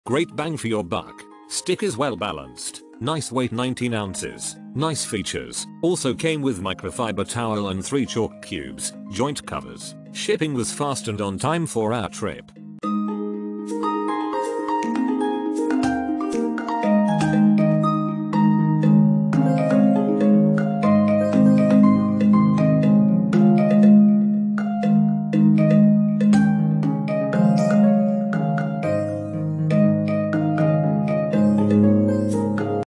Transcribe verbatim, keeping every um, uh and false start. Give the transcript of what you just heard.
Great bang for your buck. Stick is well balanced. Nice weight nineteen ounces. Nice features. Also came with microfiber towel and three chalk cubes. Joint covers. Shipping was fast and on time for our trip.